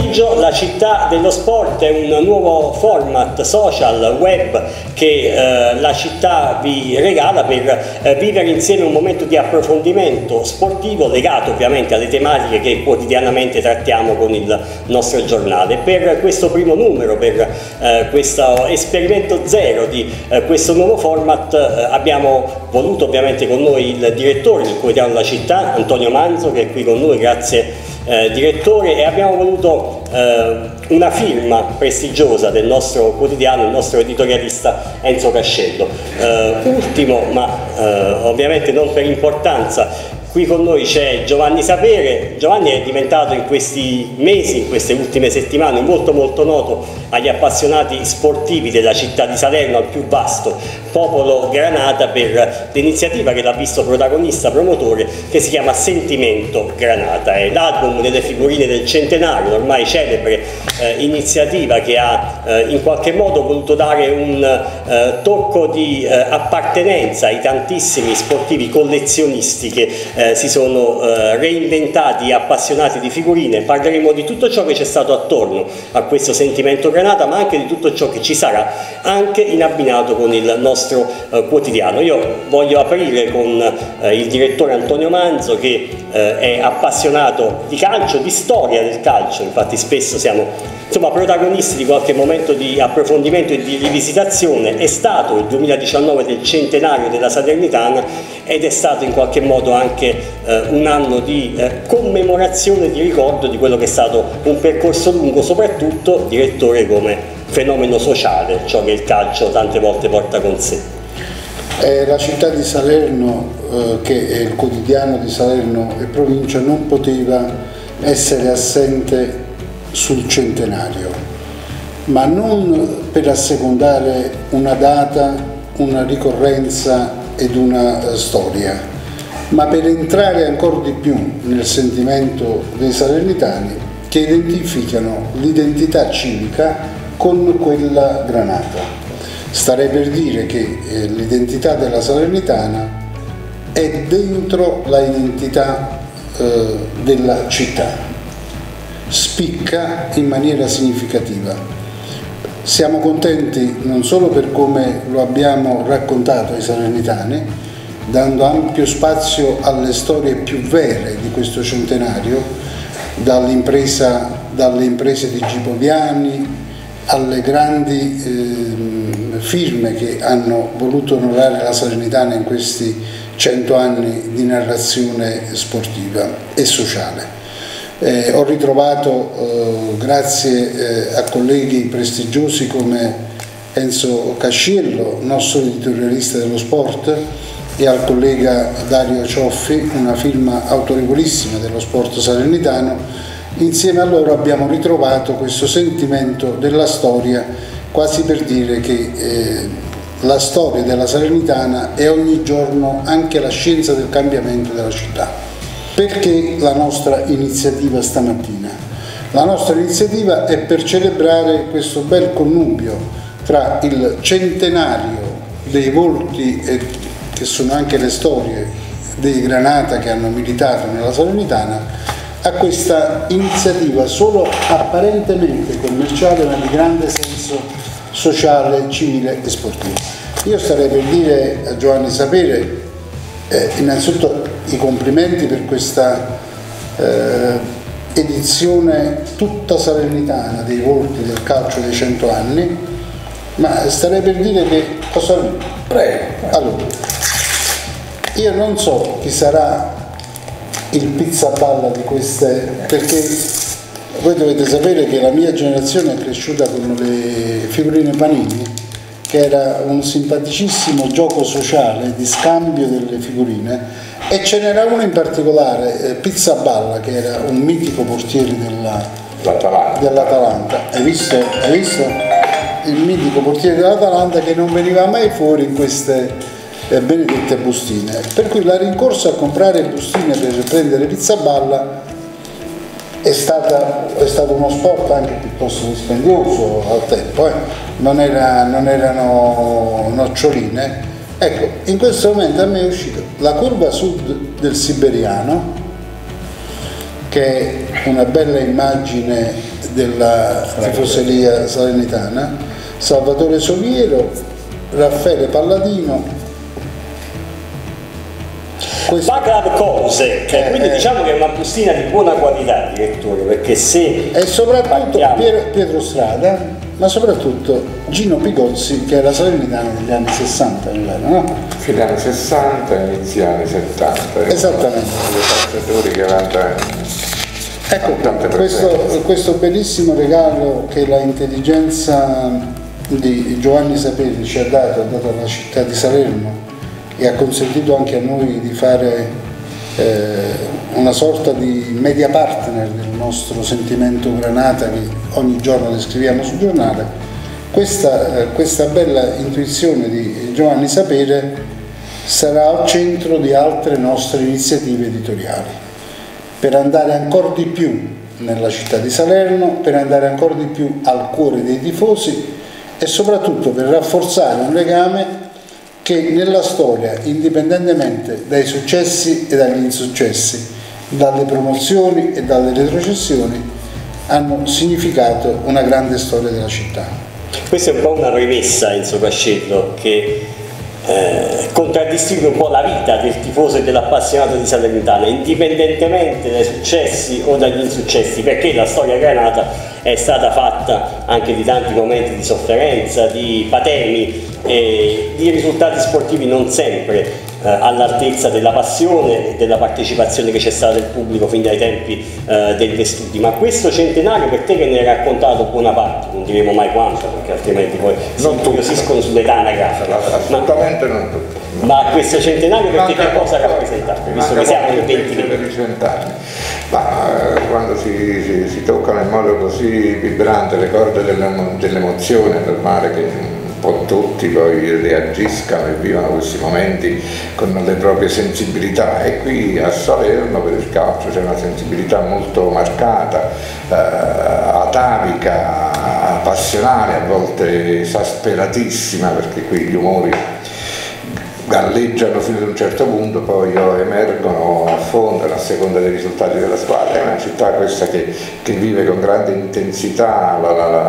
pomeriggio. La città dello sport è un nuovo format social web che la città vi regala per vivere insieme un momento di approfondimento sportivo legato ovviamente alle tematiche che quotidianamente trattiamo con il nostro giornale. Per questo primo numero, per questo esperimento zero di questo nuovo format, abbiamo voluto ovviamente con noi il direttore del quotidiano della città, Antonio Manzo, che è qui con noi. Grazie direttore. E abbiamo voluto una firma prestigiosa del nostro quotidiano, il nostro editorialista Enzo Cascello. Ultimo, ma ovviamente non per importanza, qui con noi c'è Giovanni Sapere. Giovanni è diventato in questi mesi, in queste ultime settimane, molto noto agli appassionati sportivi della città di Salerno, al più vasto popolo granata, per l'iniziativa che l'ha visto protagonista, promotore, che si chiama Sentimento Granata. È l'album delle figurine del centenario, ormai celebre iniziativa che ha in qualche modo voluto dare un tocco di appartenenza ai tantissimi sportivi collezionisti che si sono reinventati, appassionati di figurine. Parleremo di tutto ciò che c'è stato attorno a questo Sentimento Granata, ma anche di tutto ciò che ci sarà anche in abbinato con il nostro quotidiano. Io voglio aprire con il direttore Antonio Manzo, che è appassionato di calcio, di storia del calcio. Infatti spesso siamo protagonisti di qualche momento di approfondimento e di rivisitazione. È stato il 2019 del centenario della Salernitana ed è stato in qualche modo anche un anno di commemorazione, di ricordo di quello che è stato un percorso lungo, soprattutto, direttore, come fenomeno sociale, ciò che il calcio tante volte porta con sé. La città di Salerno, che è il quotidiano di Salerno e provincia, non poteva essere assente sul centenario, ma non per assecondare una data, una ricorrenza ed una storia, ma per entrare ancora di più nel sentimento dei salernitani, che identificano l'identità civica con quella granata. Starei per dire che l'identità della Salernitana è dentro la identità della città, spicca in maniera significativa. Siamo contenti non solo per come lo abbiamo raccontato ai salernitani, dando ampio spazio alle storie più vere di questo centenario, dalle imprese di Gipoviani alle grandi firme che hanno voluto onorare la Salernitana in questi 100 anni di narrazione sportiva e sociale. Ho ritrovato, grazie a colleghi prestigiosi come Enzo Cascello, nostro editorialista dello sport, e al collega Dario Cioffi, una firma autorevolissima dello sport salernitano. Insieme a loro abbiamo ritrovato questo sentimento della storia, quasi per dire che la storia della Salernitana è ogni giorno anche la scienza del cambiamento della città. Perché la nostra iniziativa stamattina? La nostra iniziativa è per celebrare questo bel connubio tra il centenario dei volti, che sono anche le storie dei Granata che hanno militato nella Salernitana, a questa iniziativa solo apparentemente commerciale, ma di grande senso sociale, civile e sportivo. Io starei per dire a Giovanni Sapere innanzitutto i complimenti per questa edizione tutta salernitana dei volti del calcio dei 100 anni, ma starei per dire che Prego. Allora, io non so chi sarà il pizzaballa di queste, perché voi dovete sapere che la mia generazione è cresciuta con le figurine Panini, che era un simpaticissimo gioco sociale di scambio delle figurine, e ce n'era uno in particolare, Pizzaballa, che era un mitico portiere dell'Atalanta. Hai visto? Il mitico portiere dell'Atalanta, che non veniva mai fuori in queste benedette bustine, per cui la rincorsa a comprare bustine per prendere Pizzaballa è stato uno sport anche piuttosto dispendioso al tempo, non erano noccioline. Ecco, in questo momento a me è uscita la curva sud del Siberiano, che è una bella immagine della tifoseria salernitana, Salvatore Soviero, Raffaele Palladino. Vaclav Kosek, quindi diciamo che è una bustina di buona qualità, direttore, perché se... E soprattutto Pietro Strada, ma soprattutto Gino Pigozzi, che era salernitano negli anni 60, no? Fine anni 60, inizi anni 70. Esattamente. Calciatori che avevano ecco, questo bellissimo regalo che la intelligenza di Giovanni Saperi ci ha dato alla città di Salerno, e ha consentito anche a noi di fare una sorta di media partner del nostro sentimento granata che ogni giorno descriviamo sul giornale. Questa bella intuizione di Giovanni Sapere sarà al centro di altre nostre iniziative editoriali, per andare ancora di più nella città di Salerno, per andare ancora di più al cuore dei tifosi e soprattutto per rafforzare un legame che nella storia, indipendentemente dai successi e dagli insuccessi, dalle promozioni e dalle retrocessioni, hanno significato una grande storia della città. Questa è un po' una premessa, Enzo Cascello, che contraddistingue un po' la vita del tifoso e dell'appassionato di Salernitana, indipendentemente dai successi o dagli insuccessi, perché la storia granata è stata fatta anche di tanti momenti di sofferenza, di patemi e di risultati sportivi non sempre all'altezza della passione e della partecipazione che c'è stata del pubblico fin dai tempi degli studi. Ma questo centenario, per te che ne hai raccontato buona parte, non diremo mai quanto perché altrimenti poi si incuriosiscono sull'età anagrafica, assolutamente non tutto. Ma questo centenario per te che cosa rappresenta? Visto che siamo nel 20 anni. Ma quando si toccano in modo così vibrante le corde dell'emozione, è normale che un po' tutti poi reagiscano e vivano questi momenti con le proprie sensibilità, e qui a Salerno per il calcio c'è una sensibilità molto marcata, atavica, passionale, a volte esasperatissima, perché qui gli umori galleggiano fino ad un certo punto, poi emergono, affondano a seconda dei risultati della squadra. È una città questa che vive con grande intensità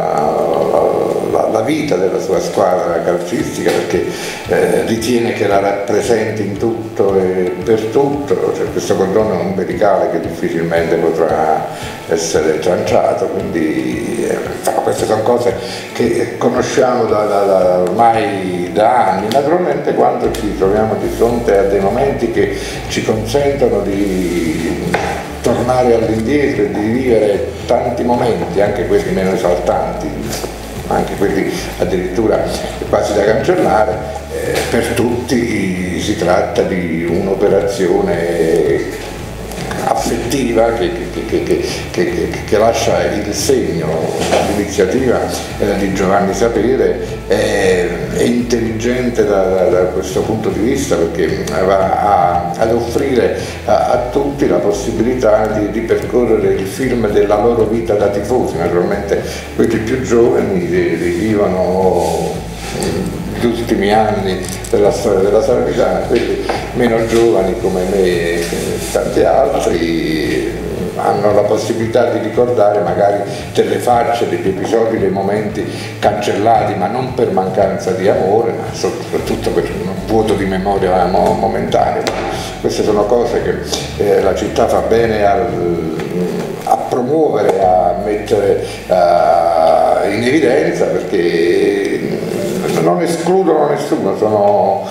la vita della sua squadra calcistica, perché ritiene che la rappresenti in tutto e per tutto. C'è questo condono umbilicale che difficilmente potrà essere tranciato, quindi queste sono cose che conosciamo ormai da anni. Naturalmente quando ci troviamo di fronte a dei momenti che ci consentono di tornare all'indietro e di vivere tanti momenti, anche quelli meno esaltanti, anche quelli addirittura quasi da cancellare, per tutti si tratta di un'operazione affettiva che lascia il segno. L'iniziativa di Giovanni Sapere è intelligente da questo punto di vista, perché va ad offrire a tutti la possibilità di percorrere il film della loro vita da tifosi. Naturalmente quelli più giovani rivivono gli ultimi anni della storia della Salernitana, quelli meno giovani come me e tanti altri hanno la possibilità di ricordare magari delle facce, degli episodi, dei momenti cancellati, ma non per mancanza di amore, ma soprattutto per un vuoto di memoria momentaneo. Queste sono cose che la città fa bene a promuovere, a mettere in evidenza, perché non escludono nessuno, sono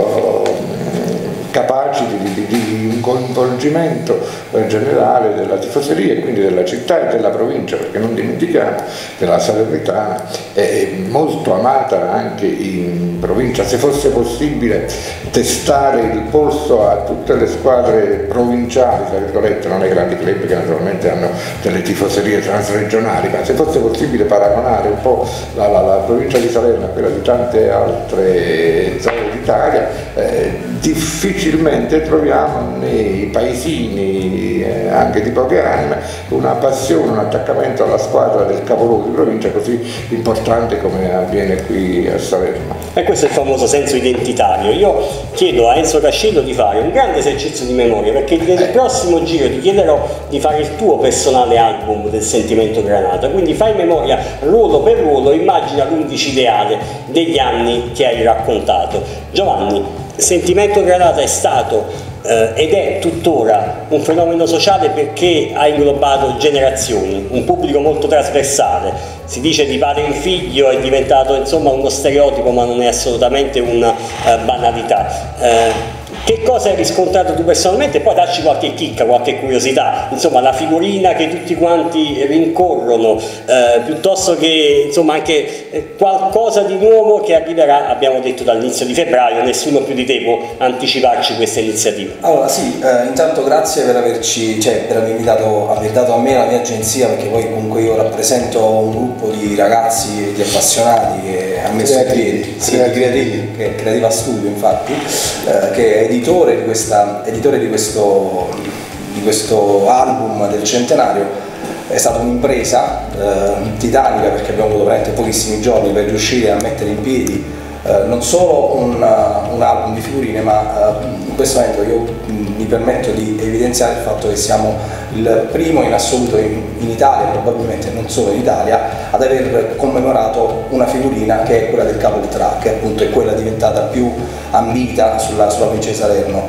capaci di un coinvolgimento generale della tifoseria e quindi della città e della provincia, perché non dimentichiamo che la Salernitana è molto amata anche in provincia. Se fosse possibile testare il polso a tutte le squadre provinciali, tra virgolette, non ai grandi club che naturalmente hanno delle tifoserie transregionali, ma se fosse possibile paragonare un po' la provincia di Salerno a quella di tante altre zone d'Italia, difficilmente finalmente troviamo nei paesini, anche di poche anime, una passione, un attaccamento alla squadra del capoluogo di provincia così importante come avviene qui a Salerno. E questo è il famoso senso identitario. Io chiedo a Enzo Cascello di fare un grande esercizio di memoria, perché nel prossimo giro ti chiederò di fare il tuo personale album del sentimento Granata, quindi fai memoria ruolo per ruolo, immagina l'11 ideale degli anni che hai raccontato. Giovanni, sentimento Granata è stato ed è tuttora un fenomeno sociale perché ha inglobato generazioni, un pubblico molto trasversale. Si dice di padre in figlio, è diventato insomma uno stereotipo, ma non è assolutamente una banalità. Che cosa hai riscontrato tu personalmente? Poi dacci qualche chicca, qualche curiosità, insomma la figurina che tutti quanti rincorrono, piuttosto che insomma anche qualcosa di nuovo che arriverà, abbiamo detto dall'inizio di febbraio, nessuno più di te può anticiparci questa iniziativa. Allora sì, intanto grazie per aver dato a me la mia agenzia, perché poi comunque io rappresento un gruppo di ragazzi e di appassionati che ha messo in piedi, che è Creativa Studio infatti, che è editore di questo album del centenario. È stata un'impresa titanica, perché abbiamo avuto veramente pochissimi giorni per riuscire a mettere in piedi non solo un album di figurine, ma in questo momento io mi permetto di evidenziare il fatto che siamo il primo in assoluto in Italia, probabilmente non solo in Italia, ad aver commemorato una figurina che è quella del Capo Ultrà, che appunto è quella diventata più ambita sulla provincia di Salerno.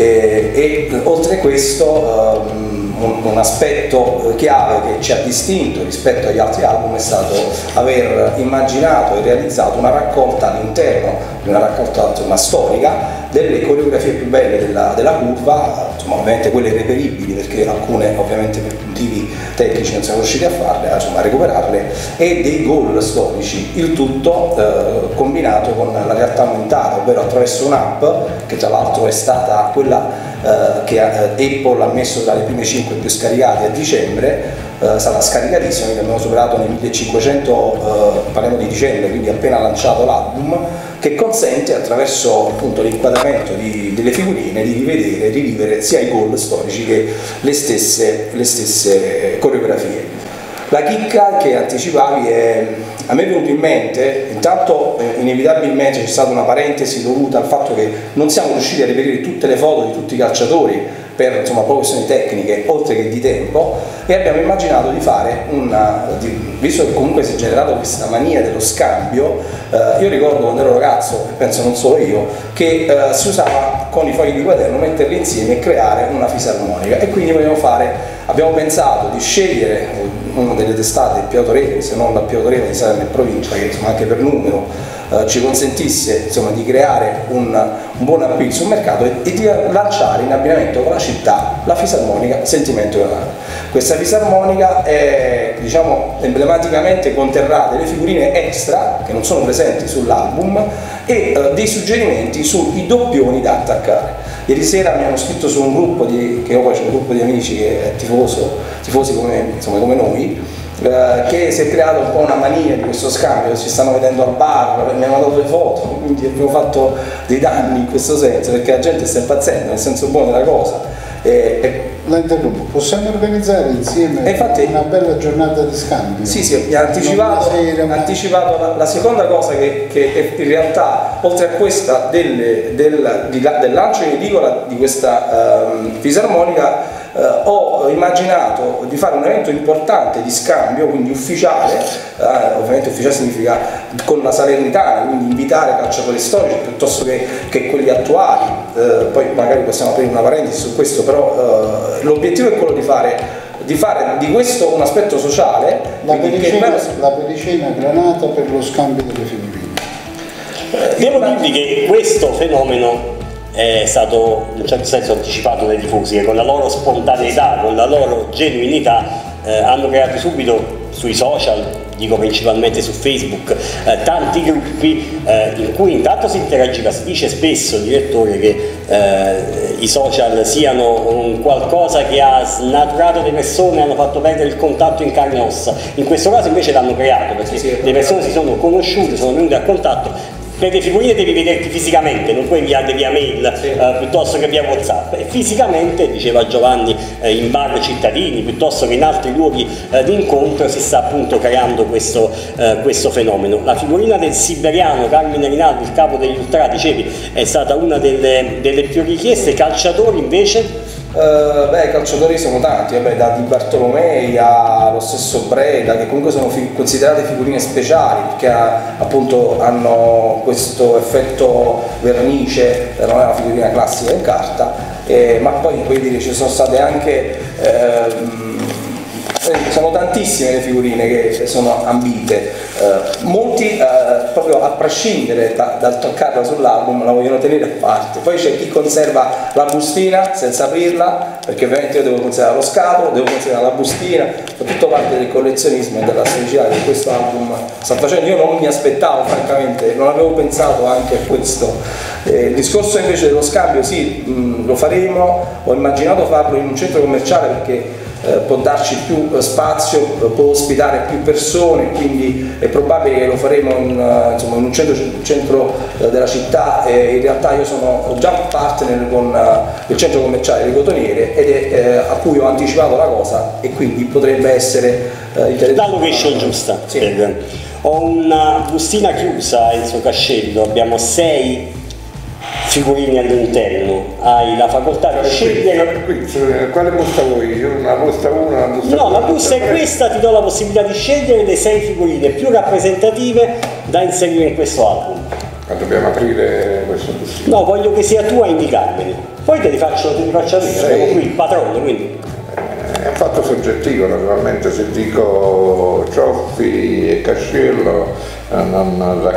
E oltre a questo un aspetto chiave che ci ha distinto rispetto agli altri album è stato aver immaginato e realizzato una raccolta all'interno di una raccolta storica delle coreografie più belle della curva, insomma, ovviamente quelle reperibili, perché alcune ovviamente per motivi tecnici non siamo riusciti a farle, a recuperarle, e dei gol storici, il tutto combinato con la realtà aumentata, ovvero attraverso un'app che tra l'altro è stata quella che Apple ha messo tra le prime 5 più scaricate a dicembre, è stata scaricatissima, quindi abbiamo superato nei 1500, parliamo di dicembre, quindi appena lanciato l'album, che consente attraverso appunto l'inquadramento delle figurine di rivedere e rivivere sia i gol storici che le stesse coreografie. La chicca che anticipavi a me è venuto in mente, intanto inevitabilmente c'è stata una parentesi dovuta al fatto che non siamo riusciti a reperire tutte le foto di tutti i calciatori per proprio questioni tecniche oltre che di tempo, e abbiamo immaginato di fare visto che comunque si è generato questa mania dello scambio, io ricordo quando ero ragazzo, e penso non solo io, che si usava con i fogli di quaderno metterli insieme e creare una fisarmonica, e quindi abbiamo pensato di scegliere una delle testate più autorevoli, se non la più autorevole di Salerno e provincia, che anche per numero ci consentisse di creare un buon appeal sul mercato e di lanciare in abbinamento con la città la fisarmonica Sentimento Granata. Questa fisarmonica emblematicamente conterrà delle figurine extra che non sono presenti sull'album e dei suggerimenti sui doppioni da attaccare. Ieri sera mi hanno scritto su un gruppo che io poi c'è un gruppo di amici che è tifosi come noi, che si è creato un po' una mania di questo scambio, ci stanno vedendo al bar, mi hanno dato le foto, quindi abbiamo fatto dei danni in questo senso, perché la gente sta impazzendo nel senso buono della cosa. La interrompo, possiamo organizzare insieme una bella giornata di scambio? Sì, mi ha anticipato la seconda cosa che in realtà, oltre a questa del lancio in edicola di questa fisarmonica, ho immaginato di fare un evento importante di scambio, quindi ufficiale, ovviamente ufficiale significa con la Salernitana, quindi invitare calciatori storici piuttosto che quelli attuali, poi magari possiamo aprire una parentesi su questo, però l'obiettivo è quello di fare di questo un aspetto sociale. La pericena Granata per lo scambio delle figurine. Devo dirvi che questo fenomeno è stato in un certo senso anticipato dai tifosi, che con la loro spontaneità, con la loro genuinità hanno creato subito sui social, dico principalmente su Facebook, tanti gruppi in cui intanto si interagiva. Si dice spesso, direttore, che i social siano un qualcosa che ha snaturato le persone, hanno fatto perdere il contatto in carne e ossa. In questo caso invece l'hanno creato, perché le persone si sono conosciute, sono venute a contatto. per le figurine devi vederti fisicamente, non puoi inviarle via mail piuttosto che via WhatsApp. E fisicamente, diceva Giovanni, in bar cittadini piuttosto che in altri luoghi di incontro si sta appunto creando questo fenomeno. La figurina del siberiano Carmine Rinaldi, il capo degli Ultra, dicevi, è stata una delle più richieste. Calciatori invece? I calciatori sono tanti, da Di Bartolomei allo stesso Breda, che comunque sono considerate figurine speciali perché appunto hanno questo effetto vernice, non è una figurina classica in carta, ma poi puoi dire ci sono state anche sono tantissime le figurine che sono ambite, molti proprio a prescindere dal toccarla sull'album la vogliono tenere a parte. Poi c'è chi conserva la bustina senza aprirla, perché ovviamente io devo considerare lo scatolo, devo considerare la bustina, fa tutto parte del collezionismo e della storicità che questo album sta facendo. Io non mi aspettavo, francamente, non avevo pensato anche a questo. Il discorso invece dello scambio, sì, lo faremo, ho immaginato farlo in un centro commerciale perché può darci più spazio, può ospitare più persone, quindi è probabile che lo faremo in un centro della città. In realtà io sono già partner con il centro commerciale di Cotoniere a cui ho anticipato la cosa e quindi potrebbe essere interessante. La location giusta. Sì. Ho una bustina chiusa in suo cascello, abbiamo 6 figurini all'interno, hai la facoltà di scegliere. Quale busta vuoi? Una busta 1, una busta 2? No, la busta è questa, ti do la possibilità di scegliere le 6 figurine più rappresentative da inserire in questo album. Ma dobbiamo aprire questo bustina? No, voglio che sia tu a indicarmeli, poi te li faccio vedere, abbiamo qui il padrone, quindi. È un fatto soggettivo, naturalmente, se dico Cioffi e Cascello non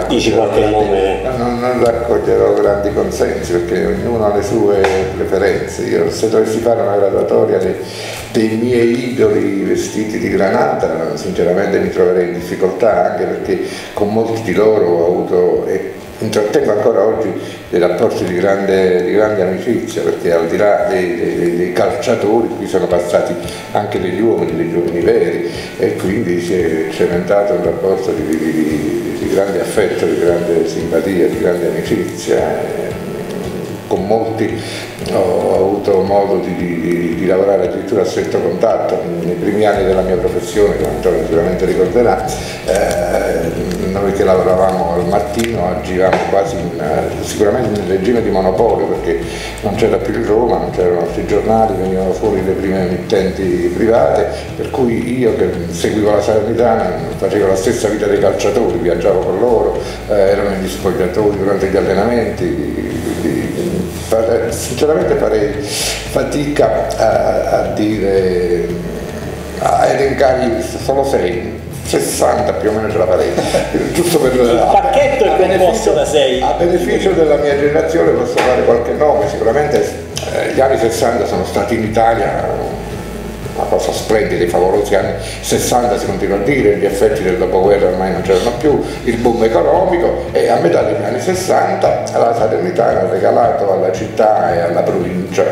raccoglierò grandi consensi perché ognuno ha le sue preferenze. Io se dovessi fare una graduatoria dei miei idoli vestiti di granata, sinceramente mi troverei in difficoltà, anche perché con molti di loro ho avuto e intrattengo ancora oggi dei rapporti di grande amicizia, perché al di là dei calciatori qui sono passati anche degli uomini veri, e quindi si è cementato un rapporto di grande affetto, di grande simpatia, di grande amicizia. Con molti ho avuto modo di lavorare addirittura a stretto contatto nei primi anni della mia professione, come Antonio sicuramente ricorderà. Noi che lavoravamo al mattino agivamo quasi sicuramente nel regime di monopolio, perché non c'era più il Roma, non c'erano altri giornali, venivano fuori le prime emittenti private, per cui io che seguivo la Salernitana facevo la stessa vita dei calciatori, viaggiavo con loro, erano negli spogliatoi durante gli allenamenti. Sinceramente farei fatica a dire, a elencare solo 6, 60 più o meno ce la farei, giusto per il pacchetto è composto da 6. A beneficio della mia generazione posso fare qualche nome. Sicuramente gli anni 60 sono stati in Italia una cosa splendida, i favolosi anni 60 si continua a dire, gli effetti del dopoguerra ormai non c'erano più, il boom economico, e a metà degli anni 60 la Salernitana ha regalato alla città e alla provincia,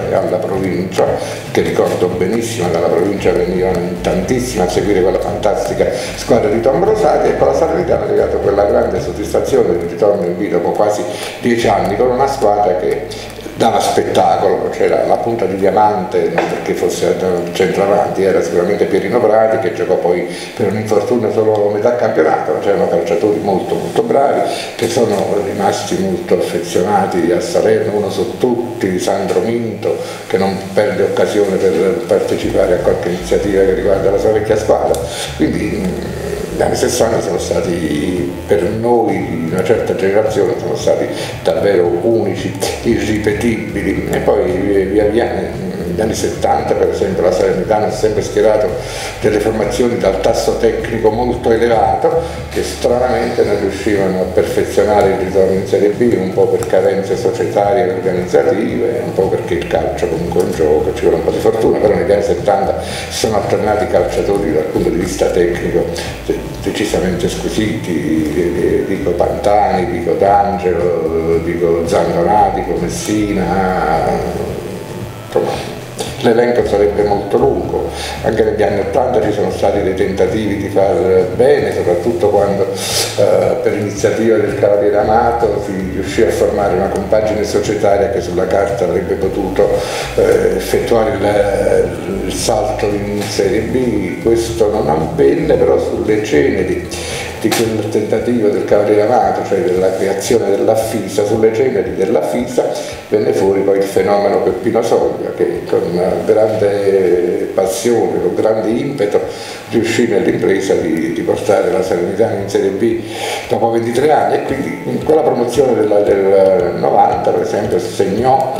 che ricordo benissimo, dalla provincia venivano in tantissimi a seguire quella fantastica squadra di Tom Rosati, e con la Salernitana ha regalato quella grande soddisfazione del ritorno in B dopo quasi 10 anni con una squadra che dava spettacolo. C'era la punta di diamante, non perché fosse centravanti, era sicuramente Pierino Prati, che giocò poi per un infortunio solo metà campionato, ma c'erano calciatori molto bravi che sono rimasti molto affezionati a Salerno, uno su tutti, Sandro Minto, che non perde occasione per partecipare a qualche iniziativa che riguarda la sua vecchia squadra. Quindi gli anni 60 sono stati, per noi di una certa generazione, sono stati davvero unici, irripetibili, e poi via via negli anni 70 per esempio la Salernitana ha sempre schierato delle formazioni dal tasso tecnico molto elevato che stranamente non riuscivano a perfezionare il ritorno in Serie B, un po' per carenze societarie e organizzative, un po' perché il calcio comunque è un gioco, ci vuole un po' di fortuna, però negli anni 70 si sono alternati calciatori dal punto di vista tecnico decisamente squisiti, dico Pantani, dico D'Angelo, dico Zandoná, dico Messina, insomma l'elenco sarebbe molto lungo. Anche negli anni '80 ci sono stati dei tentativi di far bene, soprattutto quando per iniziativa del Cavaliere Amato si riuscì a formare una compagine societaria che sulla carta avrebbe potuto effettuare il salto in Serie B. Questo non avvenne, però sulle ceneri di quel tentativo del Cavaliere Amato, cioè della creazione della FISA, sulle ceneri della FISA venne fuori poi il fenomeno Peppino Soglia, che con grande passione, con grande impeto riuscì nell'impresa di portare la Salernitana in Serie B dopo 23 anni, e quindi in quella promozione del 90 per esempio segnò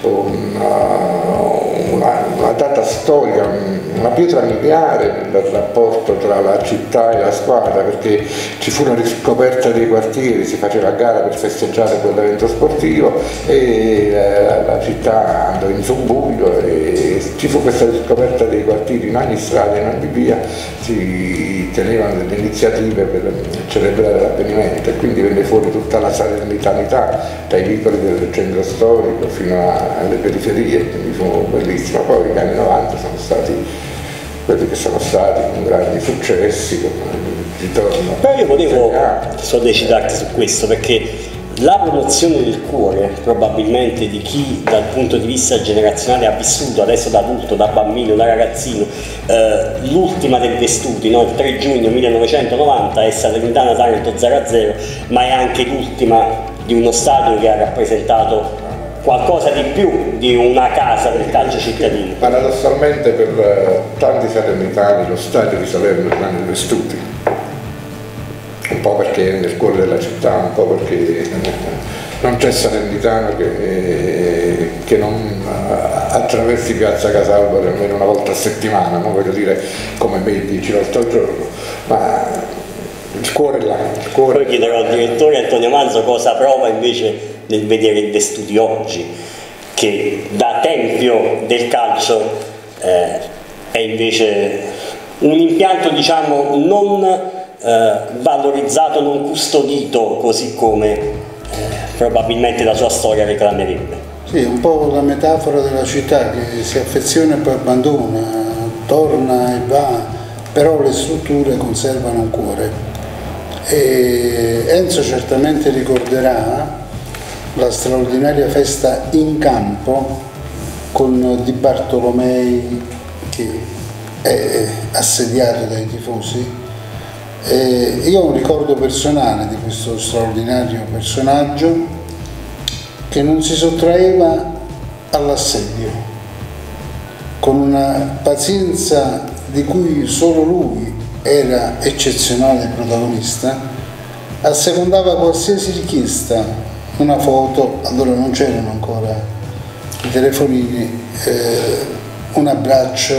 una data storica, una pietra miliare nel rapporto tra la città e la squadra, perché ci fu una riscoperta dei quartieri, si faceva a gara per festeggiare quell'evento sportivo e la città andò in subbuglio e ci fu questa riscoperta dei quartieri. In ogni strada, in ogni via si tenevano delle iniziative per celebrare l'avvenimento, e quindi venne fuori tutta la salernitanità dai vicoli del centro storico fino alle periferie, quindi fu bellissimo. Poi gli anni 90 sono stati quelli che sono stati con grandi successi, con il ritorno. Però io volevo sollecitarti su questo, perché la promozione del cuore, probabilmente di chi dal punto di vista generazionale ha vissuto adesso da adulto, da bambino, da ragazzino, l'ultima del Vestuti, no? Il 3 giugno 1990 è Salernitana Taranto 0-0, ma è anche l'ultima di uno stadio che ha rappresentato qualcosa di più di una casa del calcio cittadino. Paradossalmente per tanti salernitani lo stadio di Salerno rimane il Vestuti, un po' perché è nel cuore della città, un po' perché non c'è salernitano che non attraversi Piazza Casalbore almeno una volta a settimana, non voglio dire come me 10 volte al giorno, ma il cuore è là. Poi chiederò al direttore Antonio Manzo cosa prova invece nel vedere il Vestuti oggi, che da tempio del calcio è invece un impianto, diciamo, non valorizzato, non custodito così come probabilmente la sua storia reclamerebbe. Sì, un po' la metafora della città che si affeziona e poi abbandona, torna e va, però le strutture conservano un cuore. E Enzo certamente ricorderà la straordinaria festa in campo con Di Bartolomei, che è assediato dai tifosi. Io ho un ricordo personale di questo straordinario personaggio che non si sottraeva all'assedio, con una pazienza di cui solo lui era eccezionale protagonista, assecondava qualsiasi richiesta, una foto, allora non c'erano ancora i telefonini, un abbraccio,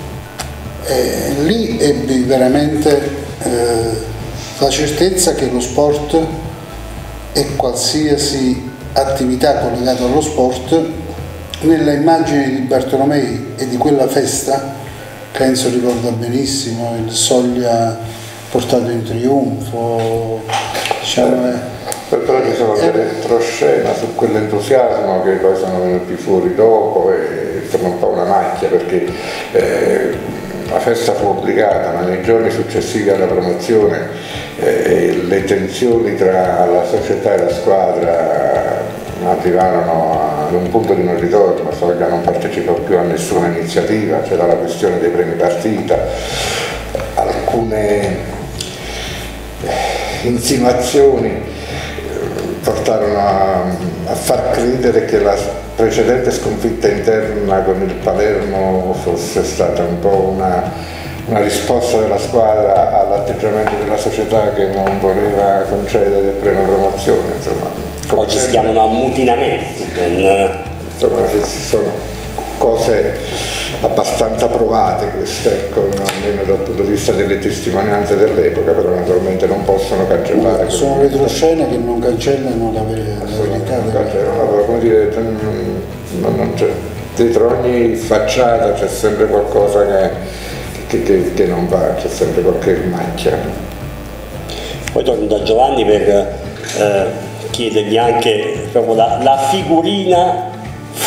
lì ebbi veramente la certezza che lo sport e qualsiasi attività collegata allo sport, nella immagine di Bartolomei e di quella festa, che Enzo ricorda benissimo, il Soglia portato in trionfo, diciamo, però ci sono delle retroscena su quell'entusiasmo che poi sono venuti fuori dopo e sono un po' una macchia, perché la festa fu obbligata, ma nei giorni successivi alla promozione le tensioni tra la società e la squadra arrivarono ad un punto di non ritorno. Soglia non partecipò più a nessuna iniziativa, c'era la questione dei premi partita, alcune insinuazioni portarono a far credere che la precedente sconfitta interna con il Palermo fosse stata un po' una risposta della squadra all'atteggiamento della società che non voleva concedere il premio promozione. Insomma, oggi si chiamano ammutinamenti. Insomma, ci sono cose abbastanza provate queste, ecco, almeno dal punto di vista delle testimonianze dell'epoca, però naturalmente non possono cancellare. Sono retroscene che non cancellano la verità. Come dire, non c'è, dietro ogni facciata c'è sempre qualcosa che non va, c'è sempre qualche macchia. Poi torno da Giovanni per chiedergli anche proprio la figurina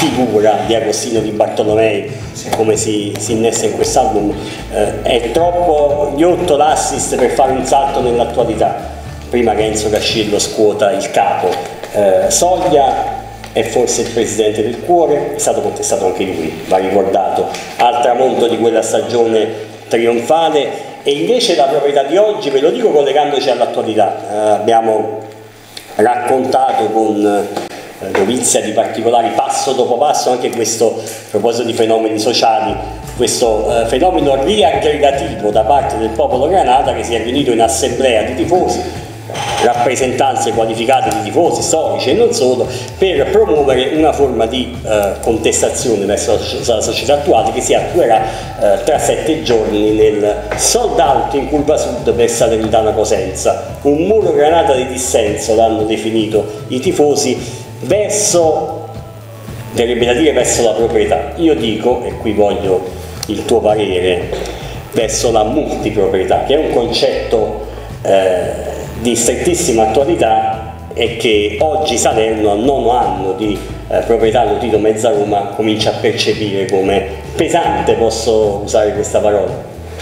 figura di Agostino Di Bartolomei, come si innesta in quest'album, è troppo ghiotto l'assist per fare un salto nell'attualità, prima che Enzo Cascillo scuota il capo. Soglia è forse il presidente del cuore, è stato contestato anche lui, va ricordato, al tramonto di quella stagione trionfale. E invece la proprietà di oggi, ve lo dico collegandoci all'attualità, abbiamo raccontato con dovizia di particolari passo dopo passo anche questo, a proposito di fenomeni sociali, questo fenomeno riaggregativo da parte del popolo granata che si è riunito in assemblea di tifosi, rappresentanze qualificate di tifosi, storici e non solo, per promuovere una forma di contestazione verso la società attuale che si attuerà tra 7 giorni nel sold out in Curva Sud per Salernitana Cosenza. Un muro granata di dissenso l'hanno definito i tifosi, verso, verrebbe da dire, verso la proprietà. Io dico, e qui voglio il tuo parere, verso la multiproprietà, che è un concetto di strettissima attualità e che oggi Salerno, al 9° anno di proprietà dello Tito Mezzaroma, comincia a percepire come pesante, posso usare questa parola?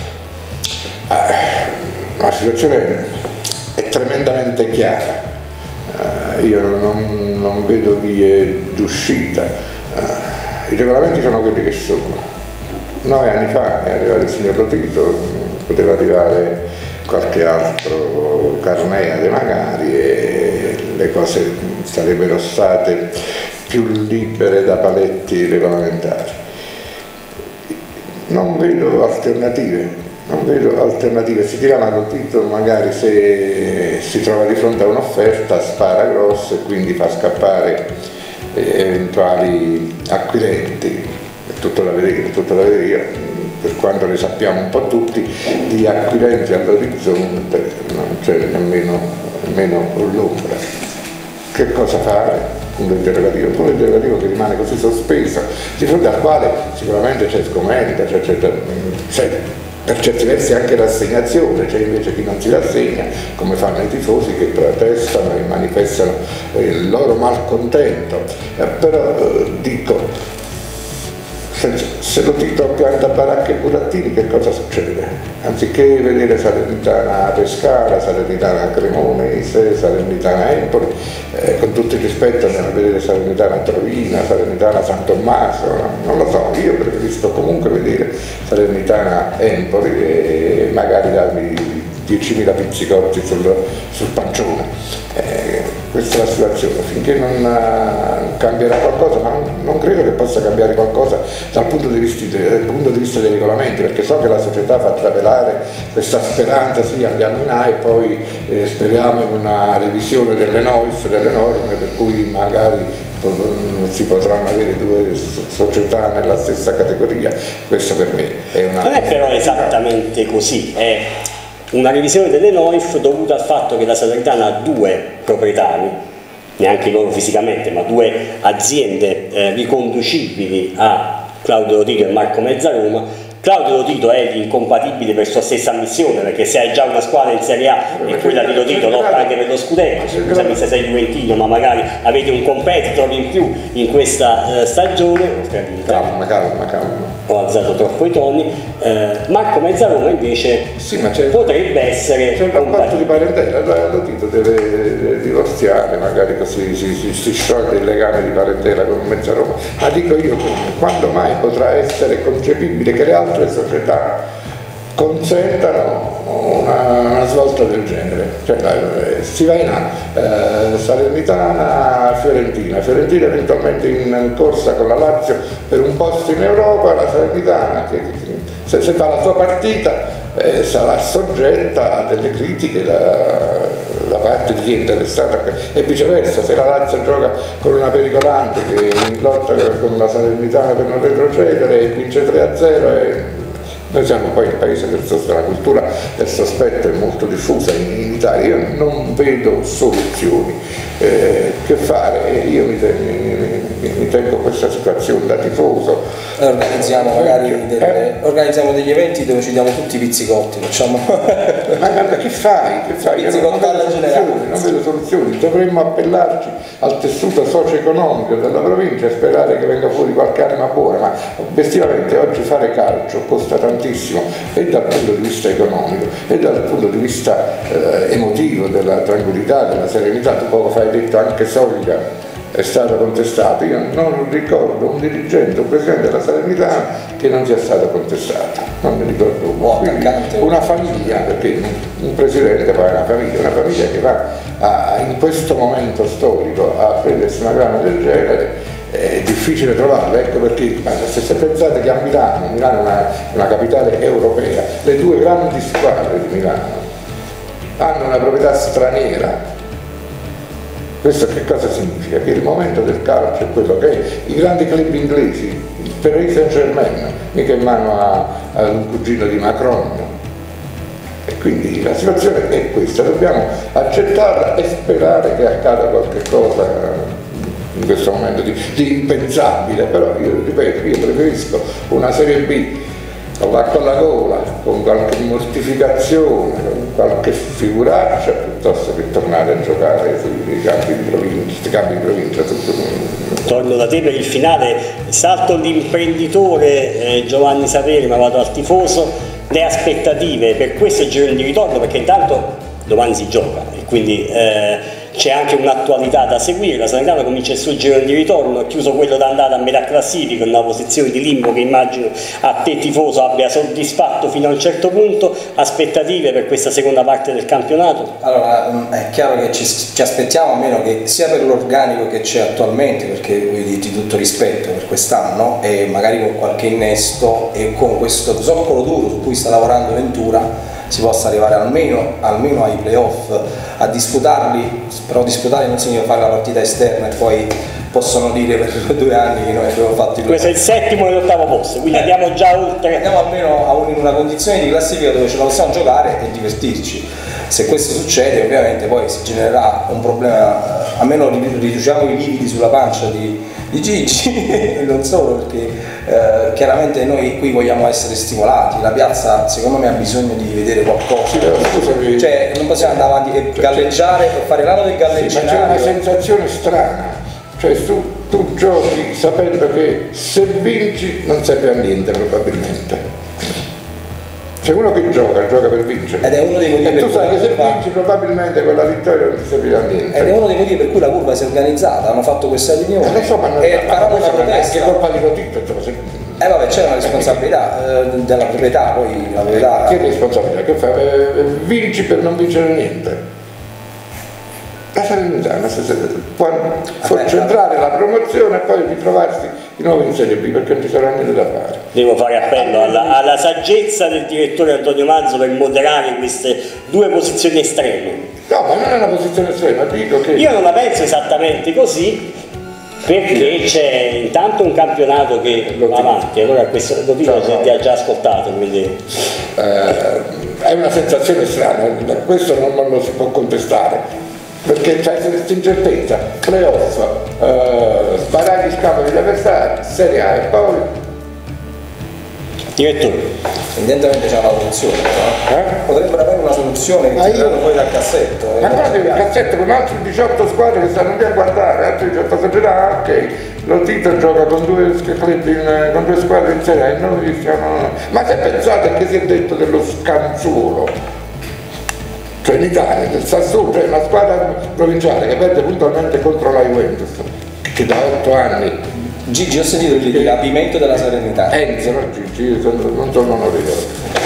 La situazione è tremendamente chiara, io non vedo vie d'uscita, i regolamenti sono quelli che sono. 9 anni fa è arrivato il signor Lotito, poteva arrivare qualche altro Carneade magari e le cose sarebbero state più libere da paletti regolamentari. Non vedo alternative, si tira la Lotito magari se si trova di fronte a un'offerta, spara grosso e quindi fa scappare eventuali acquirenti, è tutto da vedere. Per quanto ne sappiamo un po' tutti, di acquirenti all'orizzonte non c'è nemmeno l'ombra. Che cosa fare? Un interrogativo che rimane così sospeso, di fronte al quale sicuramente c'è sgomenta, c'è per certi versi anche l'assegnazione, c'è invece chi non si rassegna, come fanno i tifosi che protestano e manifestano il loro malcontento. Però dico, se lo Tito pianta baracche e burattini, che cosa succede? Anziché vedere Salernitana Pescara, Salernitana Cremonese, Salernitana Empoli, con tutto il rispetto andiamo a vedere Salernitana Trovina, Salernitana San Tommaso, non lo so, io preferisco comunque vedere Salernitana Empoli e magari darmi 10.000 pizzicotti sul pancione. Questa è la situazione, finché non cambierà qualcosa, ma non credo che possa cambiare qualcosa dal punto di vista dei regolamenti, perché so che la società fa travelare questa speranza, sì, andiamo in A e poi speriamo in una revisione delle NOIF, delle norme, per cui magari si potranno avere 2 società nella stessa categoria. Questo per me è una... Non è però esattamente così, è una revisione delle NOIF dovuta al fatto che la Salernitana ha 2 proprietari, neanche loro fisicamente, ma 2 aziende riconducibili a Claudio Lotito e Marco Mezzaroma. Claudio Lotito è l'incompatibile per sua stessa ammissione, perché se hai già una squadra in Serie A e quella di Lotito lotta anche per lo scudetto, scusami se sei juventino, ma magari avete un competitor in più in questa stagione. Calma. Ho alzato troppo i toni. Marco Mezzaroma invece sì, ma potrebbe essere un rapporto di parentela, Lotito deve divorziare, magari così si scioglie il legame di parentela con Mezzaroma, ma dico io, quando mai potrà essere concepibile che le altre società consentano una svolta del genere? Cioè, si va in A, Salernitana, Fiorentina eventualmente in corsa con la Lazio per un posto in Europa, la Salernitana che se fa la sua partita sarà soggetta a delle critiche da parte di chi è interessato, e viceversa, se la Lazio gioca con una pericolante che lotta con la Salernitana per non retrocedere e vince 3-0 noi siamo poi il paese della cultura del sospetto è molto diffusa in Italia, io non vedo soluzioni. Che fare? Io mi mi tengo questa situazione da tifoso. Organizziamo organizziamo degli eventi dove ci diamo tutti i pizzicotti, facciamo. Ma guarda, che fai? Non vedo soluzioni, dovremmo appellarci al tessuto socio-economico della provincia e sperare che venga fuori qualche anima buona, ma obiettivamente oggi fare calcio costa tantissimo, e dal punto di vista economico e dal punto di vista emotivo, della tranquillità, della serenità. Tu poco fa hai detto anche Solida è stato contestato, io non ricordo un dirigente, un presidente della Salernitana che non sia stato contestato, non mi ricordo una famiglia, perché un presidente poi è una famiglia che va in questo momento storico a prendersi una grana del genere, è difficile trovarla, ecco perché se pensate che a Milano è una capitale europea, le due grandi squadre di Milano hanno una proprietà straniera. Questo che cosa significa? Che il momento del calcio è quello che è. I grandi club inglesi, il Paris Saint-Germain, mica in mano a un cugino di Macron. E quindi la situazione è questa, dobbiamo accettarla e sperare che accada qualche cosa in questo momento di impensabile, però io ripeto, io preferisco una Serie B con l'acqua alla gola, con qualche mortificazione, con qualche figuraccia, piuttosto che tornare a giocare sui campi di provincia. Torno da te per il finale, salto l'imprenditore Giovanni Saperi, ma vado al tifoso. Le aspettative per questo girone di ritorno, perché intanto domani si gioca e quindi c'è anche un'attualità da seguire. La Salernitana comincia il suo girone di ritorno, è chiuso quello d'andata a metà classifica, in una posizione di limbo che immagino a te tifoso abbia soddisfatto fino a un certo punto. Aspettative per questa seconda parte del campionato? Allora, è chiaro che ci aspettiamo, almeno che sia per l'organico che c'è attualmente, perché voglio dirti tutto rispetto per quest'anno, e magari con qualche innesto e con questo zoccolo duro su cui sta lavorando Ventura si possa arrivare almeno ai playoff, a disputarli, però disputare non significa fare la partita esterna e poi possono dire per 2 anni che noi abbiamo fatto il questo è il 7° e l'8° posto, quindi andiamo già oltre. Andiamo almeno in una condizione di classifica dove ce la possiamo giocare e divertirci. Se questo succede ovviamente poi si genererà un problema, almeno riduciamo i lividi sulla pancia di Gigi e non solo, perché chiaramente noi qui vogliamo essere stimolati, la piazza secondo me ha bisogno di vedere qualcosa, cioè non possiamo andare avanti e galleggiare e fare l'anno del galleggiare. Ma c'è una sensazione strana, cioè tu giochi sapendo che se vinci non serve a niente probabilmente. C'è uno che gioca per vincere, ed è uno dei motivi e tu sai che se vinci probabilmente quella vittoria non ti servirà a niente. Ed è uno dei motivi per cui la curva si è organizzata, hanno fatto questa riunione e faranno una protesta. Che colpa di Lotito? Vabbè, c'è una responsabilità della proprietà, poi la proprietà. Che responsabilità? Che fa? Vinci per non vincere niente. La Salernitana può concentrare la promozione e poi ritrovarsi di nuovo in Serie B, perché non ci sarà niente da fare. Devo fare appello alla saggezza del direttore Antonio Manzo per moderare queste due posizioni estreme. No, ma non è una posizione estrema, dico che... Io non la penso esattamente così, perché c'è intanto un campionato che va avanti, allora questo lo dico, ti ha già ascoltato, quindi... è una sensazione strana, questo non lo si può contestare. Perché c'è questa incertezza, playoff, sparare gli scambi degli avversari, Serie A e poi... Direttore. Evidentemente c'è una soluzione, potrebbero avere una soluzione che tirano poi dal cassetto. Ma guarda il cassetto con altri 18 squadre che stanno lì a guardare, altri 18 società, ok, lo Tito gioca con due squadre in Serie A e noi diciamo... Ma se pensate che si è detto dello scanzuolo, cioè in Italia, del Sassuolo, cioè una squadra provinciale che perde puntualmente contro la Juventus, che da 8 anni... Gigi, ho sentito il rapimento della Salernitana. Enzo, no Gigi, io non sono onorevole.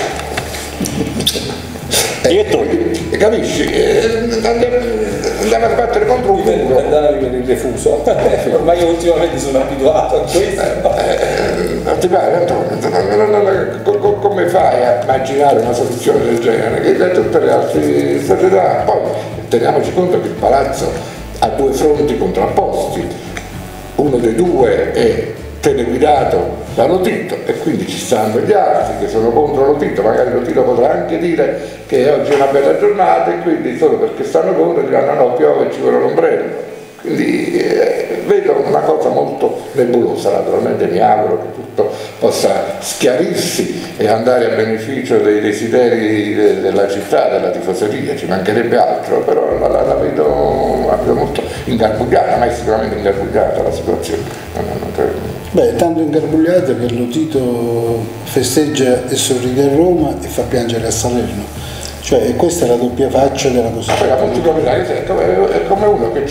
Capisci? Andiamo a sbattere contro un muro. Per il refuso. Ormai io ultimamente sono abituato a questo. Non ti pare, Antonio? Come fai a immaginare una soluzione del genere? Che da tutte le altre società. Poi teniamoci conto che il Palazzo ha 2 fronti contrapposti. Uno dei 2 è teleguidato da Lotito e quindi ci stanno gli altri che sono contro Lotito, magari Lotito potrà anche dire che oggi è una bella giornata e quindi solo perché stanno contro diranno no, piove e ci vuole l'ombrello. Quindi vedo una cosa molto nebulosa, naturalmente mi auguro che tutto possa schiarirsi e andare a beneficio dei desideri della città, della tifoseria, ci mancherebbe altro, però la vedo molto ingarbugliata, ma è sicuramente ingarbugliata la situazione. Beh, tanto ingarbugliata che lo Tito festeggia e sorride a Roma e fa piangere a Salerno. Cioè, questa è la doppia faccia della cosa. La particolarità è come uno che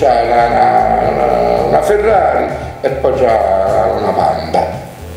ha una Ferrari e poi ha una Panda.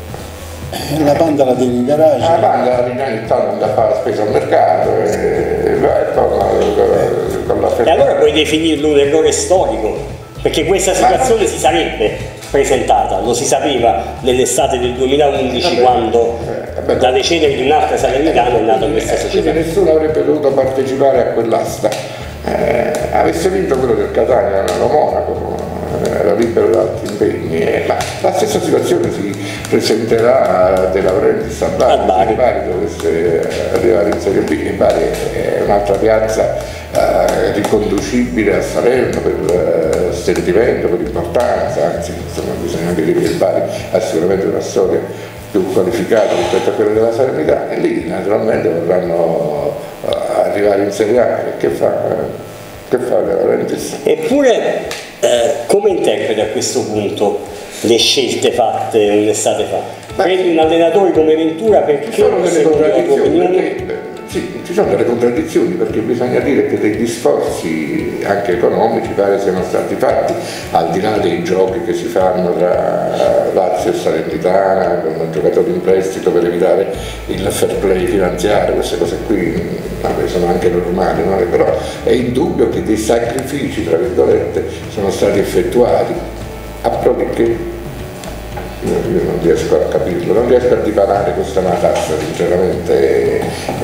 La Panda la tiene in garage. La Panda la tiene ogni tanto andare a fare la spesa al mercato e torna con la Ferrari. E allora puoi definirlo un errore storico, perché questa situazione si sarebbe presentata, lo si sapeva nell'estate del 2011 quando dalle ceneri di un'altra Salernitana è nata questa società. Nessuno avrebbe dovuto partecipare a quell'asta, avesse vinto quello del Catania, lo Monaco, era libero da altri impegni, ma la stessa situazione si presenterà De Laurentiis a Bari. Se Bari dovesse arrivare in Serie B, e Bari è un'altra piazza riconducibile a Salerno per sentimento, per importanza, anzi insomma, bisogna anche dire che il Bari ha sicuramente una storia più qualificata rispetto a quella della Salernitana, e lì naturalmente vorranno arrivare in Serie A. Che fa De Laurentiis? Eppure come interpreti a questo punto le scelte fatte un'estate fa? Prendi un allenatore come Ventura perché sono delle contraddizioni, sì, ci sono delle contraddizioni, perché bisogna dire che degli sforzi anche economici pare siano stati fatti, al di là dei giochi che si fanno tra Lazio e Salernitana con giocatori in prestito per evitare il fair play finanziario, queste cose qui sono anche normali, no? Però è indubbio che dei sacrifici, tra virgolette, sono stati effettuati a pro di che? Io non riesco a capirlo, non riesco a dipanare questa matassa, sinceramente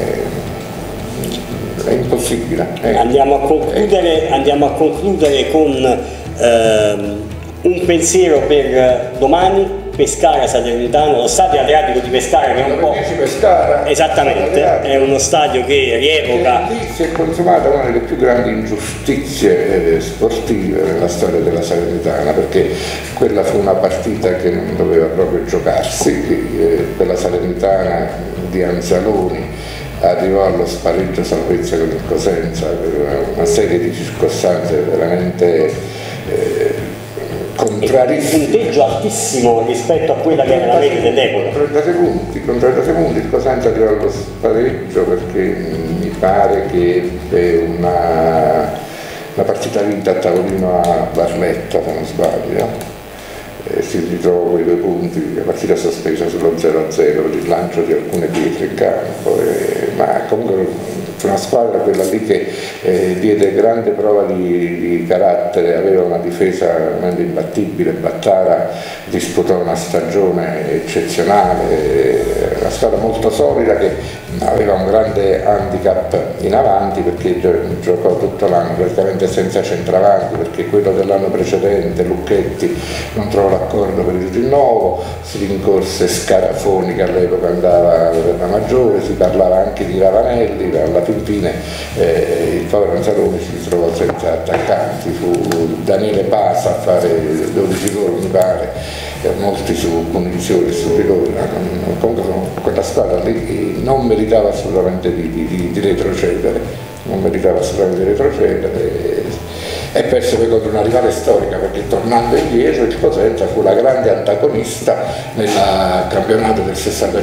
è impossibile. Andiamo a concludere con un pensiero per domani. Pescara Salernitana, lo stadio Adriatico di Pescara, che è un po'. Pescara, esattamente, è uno stadio che rievoca. Si è consumata una delle più grandi ingiustizie sportive nella storia della Salernitana, perché quella fu una partita che non doveva proprio giocarsi, quella Salernitana di Anzaloni arrivò allo spareggio salvezza con il Cosenza per una serie di circostanze veramente contrarissimo. Un punteggio altissimo rispetto a quella che era la media dell'epoca. Con 30 secondi il Cosenza arrivò allo spareggio perché mi pare che una partita vinta a tavolino a Barletta, se non sbaglio, si ritrovò quei 2 punti, la partita sospesa sullo 0-0 per il lancio di alcune pietre in campo, ma comunque fu una squadra quella lì che diede grande prova di carattere, aveva una difesa veramente imbattibile. Battara disputò una stagione eccezionale, una squadra molto solida che aveva un grande handicap in avanti perché giocò tutto l'anno praticamente senza centravanti, perché quello dell'anno precedente, Lucchetti, non trovò l'accordo per il rinnovo, si rincorse Scarafoni che all'epoca andava per la maggiore, si parlava anche di Ravanelli, alla fine il povero Anzaloni si trovò senza attaccanti, fu Daniele Pasa a fare 12 gol mi pare, molti su punizioni, su rigori. Comunque quella squadra lì non meritava assolutamente di retrocedere, e perse poi contro una rivale storica, perché tornando indietro il Cosenza fu la grande antagonista nel campionato del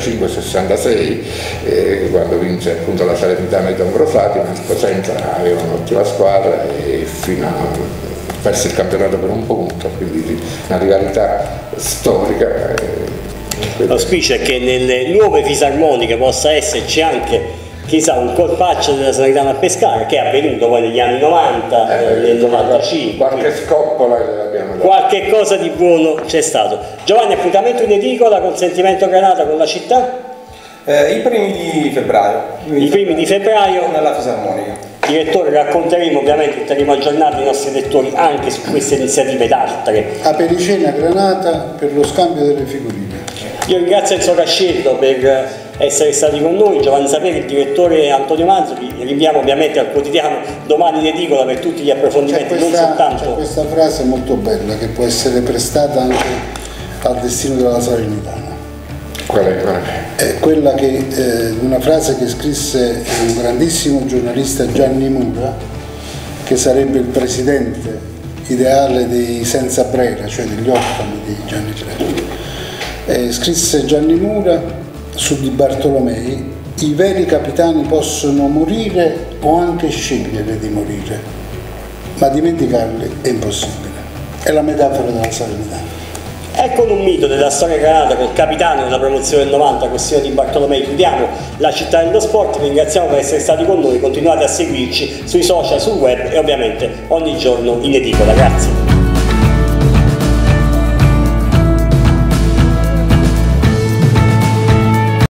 65-66, quando vinse appunto la Salernitana di Dombrosati, ma il Cosenza aveva un'ottima squadra e fino a perse il campionato per un punto, quindi una rivalità storica. L'auspicio è che nelle nuove fisarmoniche possa esserci anche, chissà, un colpaccio della Salernitana a Pescara, che è avvenuto poi negli anni 90, nel 95. Qualche scoppola l'abbiamo dato. Qualche cosa di buono c'è stato. Giovanni, appuntamento in edicola, consentimento Granata con la città? I primi di febbraio. I primi di febbraio. Nella fisarmonica. Direttore, racconteremo ovviamente, terremo aggiornati i nostri lettori anche su queste iniziative ed altre. Apericena Granata per lo scambio delle figurine. Io ringrazio Enzo Cascello per essere stati con noi, Giovanni Saperi, il direttore Antonio Manzo, vi rinviamo ovviamente al quotidiano Domani in Edicola per tutti gli approfondimenti, non soltanto. C'è questa frase molto bella che può essere prestata anche al destino della Salernitana. Qual è? È quella che, una frase che scrisse un grandissimo giornalista, Gianni Mura, che sarebbe il presidente ideale dei Senza Brera, cioè degli orfani di Gianni Brera. Scrisse Gianni Mura su Di Bartolomei: i veri capitani possono morire o anche scegliere di morire, ma dimenticarli è impossibile. È la metafora della Salernitana. Ecco un mito della storia granata col capitano della promozione del 90, questione Di Bartolomei. Chiudiamo la città dello sport, vi ringraziamo per essere stati con noi, continuate a seguirci sui social, sul web e ovviamente ogni giorno in edicola. Grazie.